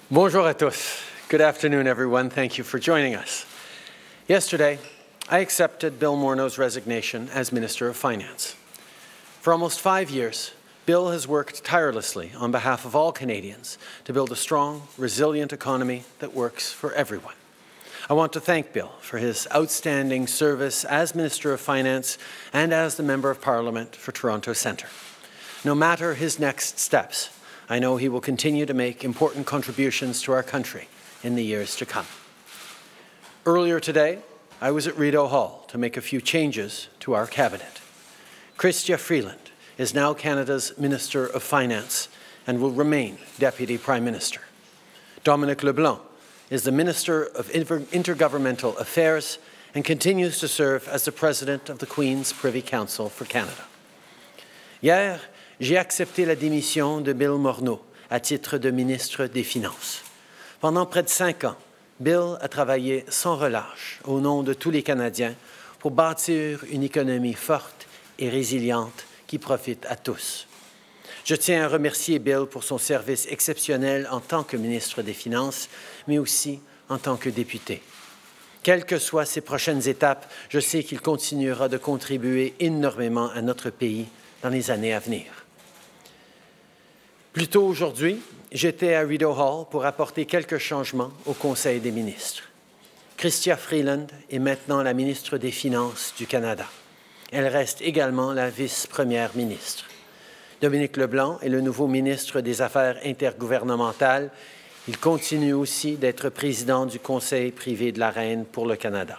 Bonjour à tous. Good afternoon, everyone. Thank you for joining us. Yesterday, I accepted Bill Morneau's resignation as Minister of Finance. For almost 5 years, Bill has worked tirelessly on behalf of all Canadians to build a strong, resilient economy that works for everyone. I want to thank Bill for his outstanding service as Minister of Finance and as the Member of Parliament for Toronto Centre. No matter his next steps, I know he will continue to make important contributions to our country in the years to come. Earlier today, I was at Rideau Hall to make a few changes to our cabinet. Chrystia Freeland is now Canada's Minister of Finance and will remain Deputy Prime Minister. Dominic LeBlanc is the Minister of Intergovernmental Affairs and continues to serve as the President of the Queen's Privy Council for Canada. Hier, j'ai accepté la démission de Bill Morneau à titre de ministre des Finances. Pendant près de 5 ans, Bill a travaillé sans relâche au nom de tous les Canadiens pour bâtir une économie forte et résiliente qui profite à tous. Je tiens à remercier Bill pour son service exceptionnel en tant que ministre des Finances, mais aussi en tant que député. Quelles que soient ses prochaines étapes, je sais qu'il continuera de contribuer énormément à notre pays dans les années à venir. Plus tôt aujourd'hui, j'étais à Rideau Hall pour apporter quelques changements au Conseil des ministres. Chrystia Freeland est maintenant la ministre des Finances du Canada. Elle reste également la vice-première ministre. Dominic LeBlanc est le nouveau ministre des Affaires intergouvernementales. Il continue aussi d'être président du Conseil privé de la Reine pour le Canada.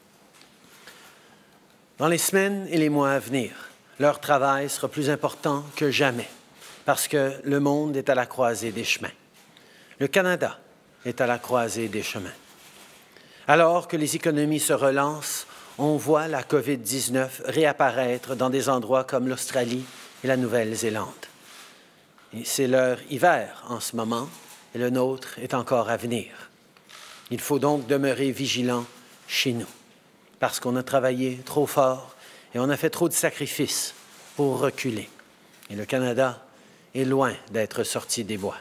Dans les semaines et les mois à venir, leur travail sera plus important que jamais parce que le monde est à la croisée des chemins. Le Canada est à la croisée des chemins. Alors que les économies se relancent, on voit la COVID-19 réapparaître dans des endroits comme l'Australie et la Nouvelle-Zélande. C'est leur hiver en ce moment et le nôtre est encore à venir. Il faut donc demeurer vigilant chez nous parce qu'on a travaillé trop fort et on a fait trop de sacrifices pour reculer. Et le Canada est loin d'être sorti des bois.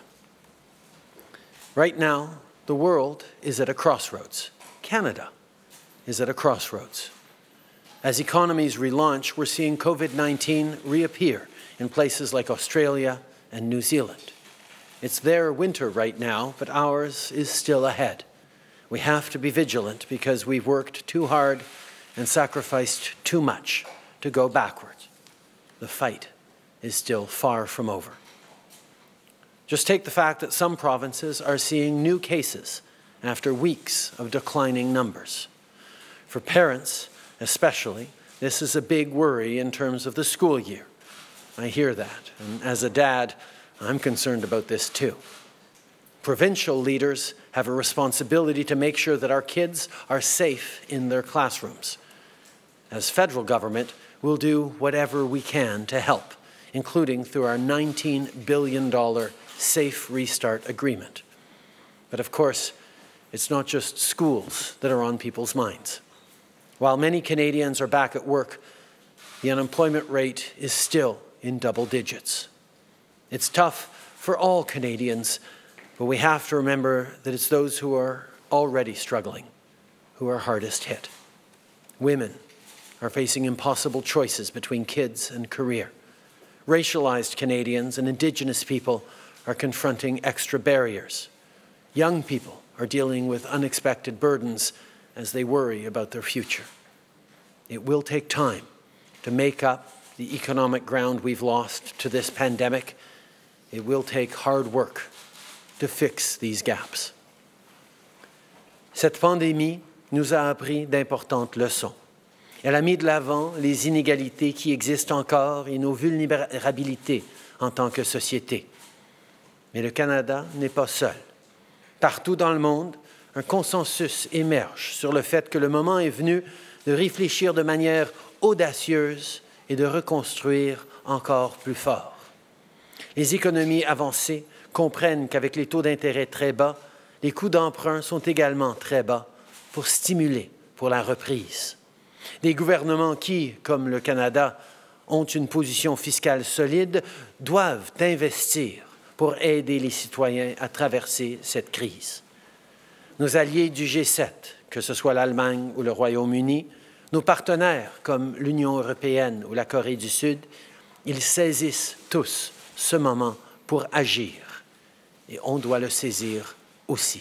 Right now, the world is at a crossroads. Canada is at a crossroads. As economies relaunch, we're seeing COVID-19 reappear in places like Australia and New Zealand. It's their winter right now, but ours is still ahead. We have to be vigilant because we've worked too hard and sacrificed too much to go backwards. The fight is still far from over. Just take the fact that some provinces are seeing new cases after weeks of declining numbers. For parents, especially, this is a big worry in terms of the school year. I hear that, and as a dad, I'm concerned about this too. Provincial leaders have a responsibility to make sure that our kids are safe in their classrooms. As federal government, we'll do whatever we can to help, including through our $19 billion Safe Restart Agreement. But of course, it's not just schools that are on people's minds. While many Canadians are back at work, the unemployment rate is still in double digits. It's tough for all Canadians, but we have to remember that it's those who are already struggling who are hardest hit. Women are facing impossible choices between kids and career. Racialized Canadians and Indigenous people are confronting extra barriers. Young people are dealing with unexpected burdens as they worry about their future. It will take time to make up the economic ground we've lost to this pandemic. It will take hard work to fix these gaps. Cette pandémie nous a appris d'importantes leçons. Elle a mis de l'avant les inégalités qui existent encore et nos vulnérabilités en tant que société. Mais le Canada n'est pas seul. Partout dans le monde, un consensus émerge sur le fait que le moment est venu de réfléchir de manière audacieuse et de reconstruire encore plus fort. Les économies avancées comprennent qu'avec les taux d'intérêt très bas, les coûts d'emprunt sont également très bas pour stimuler pour la reprise. Des gouvernements qui, comme le Canada, ont une position fiscale solide, doivent investir pour aider les citoyens à traverser cette crise. Nos alliés du G7, que ce soit l'Allemagne ou le Royaume-Uni, nos partenaires comme l'Union européenne ou la Corée du Sud, ils saisissent tous ce moment pour agir. Et on doit le saisir aussi.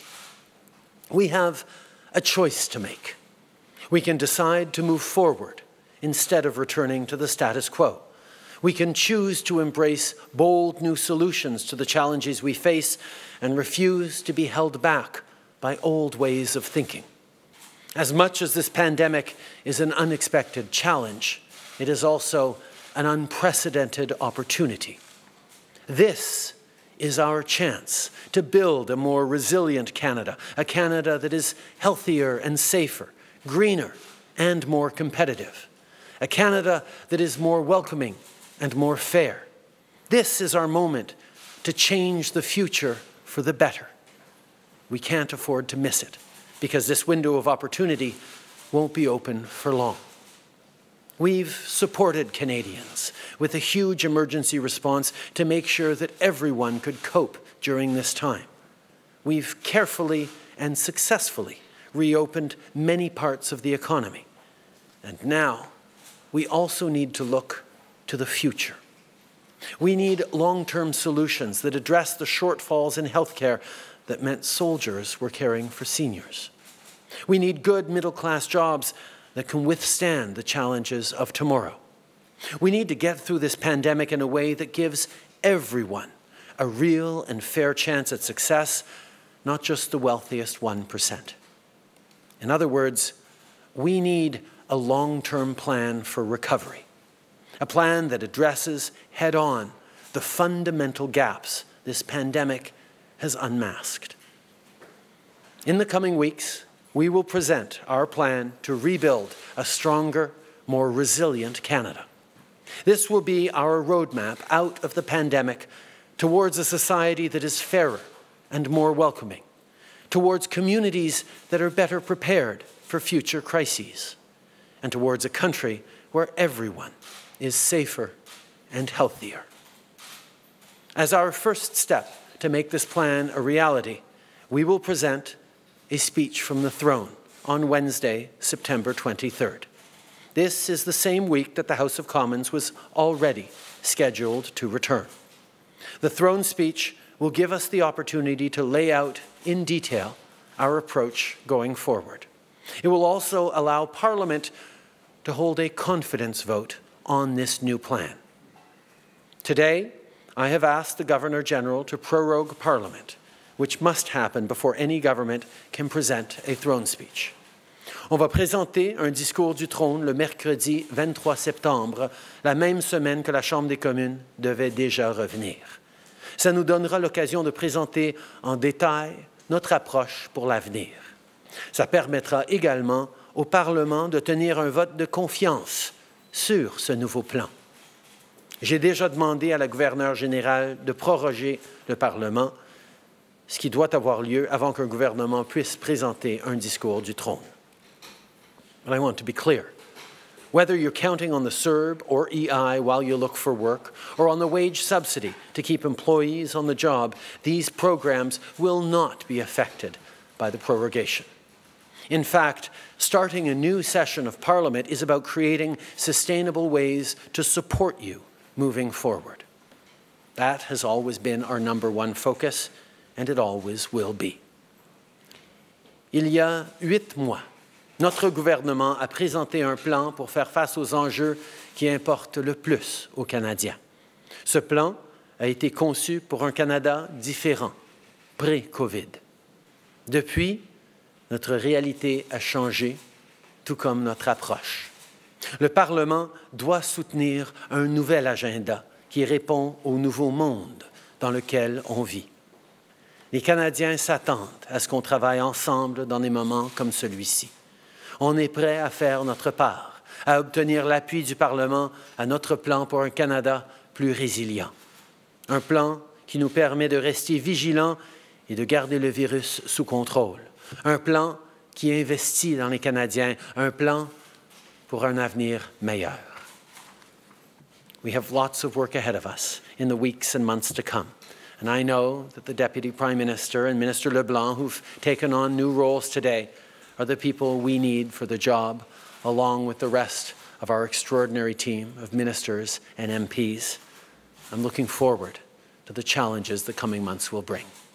We have a choice to make. We can decide to move forward instead of returning to the status quo. We can choose to embrace bold new solutions to the challenges we face and refuse to be held back by old ways of thinking. As much as this pandemic is an unexpected challenge, it is also an unprecedented opportunity. This is our chance to build a more resilient Canada, a Canada that is healthier and safer, greener and more competitive, a Canada that is more welcoming and more fair. This is our moment to change the future for the better. We can't afford to miss it, because this window of opportunity won't be open for long. We've supported Canadians with a huge emergency response to make sure that everyone could cope during this time. We've carefully and successfully reopened many parts of the economy. And now, we also need to look to the future. We need long-term solutions that address the shortfalls in healthcare that meant soldiers were caring for seniors. We need good middle-class jobs that can withstand the challenges of tomorrow. We need to get through this pandemic in a way that gives everyone a real and fair chance at success, not just the wealthiest 1%. In other words, we need a long-term plan for recovery, a plan that addresses head-on the fundamental gaps this pandemic has unmasked. In the coming weeks, we will present our plan to rebuild a stronger, more resilient Canada. This will be our roadmap out of the pandemic towards a society that is fairer and more welcoming, towards communities that are better prepared for future crises, and towards a country where everyone is safer and healthier. As our first step to make this plan a reality, we will present a speech from the throne on Wednesday, September 23rd. This is the same week that the House of Commons was already scheduled to return. The throne speech will give us the opportunity to lay out in detail our approach going forward. It will also allow Parliament to hold a confidence vote on this new plan. Today, I have asked the Governor-General to prorogue Parliament, which must happen before any government can present a throne speech. On va présenter un discours du trône le mercredi 23 septembre, la même semaine que la Chambre des communes devait déjà revenir. Ça nous donnera l'occasion de présenter en détail notre approche pour l'avenir. Ça permettra également au Parlement de tenir un vote de confiance sur ce nouveau plan. J'ai déjà demandé à la gouverneure générale de proroger le Parlement, ce qui doit avoir lieu avant qu'un gouvernement puisse présenter un discours du trône. But I want to be clear. Whether you're counting on the CERB or EI while you look for work, or on the wage subsidy to keep employees on the job, these programs will not be affected by the prorogation. In fact, starting a new session of Parliament is about creating sustainable ways to support you moving forward. That has always been our number one focus, and it always will be. Il y a 8 mois, notre gouvernement a présenté un plan pour faire face aux enjeux qui importent le plus aux Canadiens. Ce plan a été conçu pour un Canada différent, pré-COVID. Depuis, notre réalité a changé, tout comme notre approche. Le Parlement doit soutenir un nouvel agenda qui répond au nouveau monde dans lequel on vit. Les Canadiens s'attendent à ce qu'on travaille ensemble dans des moments comme celui-ci. On est prêt à faire notre part, à obtenir l'appui du Parlement à notre plan pour un Canada plus résilient. Un plan qui nous permet de rester vigilants et de garder le virus sous contrôle. Un plan qui investit dans les Canadiens, un plan pour un avenir meilleur. We have lots of work ahead of us in the weeks and months to come, And I know that the Deputy Prime Minister and Minister LeBlanc, who've taken on new roles today, are the people we need for the job, along with the rest of our extraordinary team of ministers and MPs. I'm looking forward to the challenges the coming months will bring.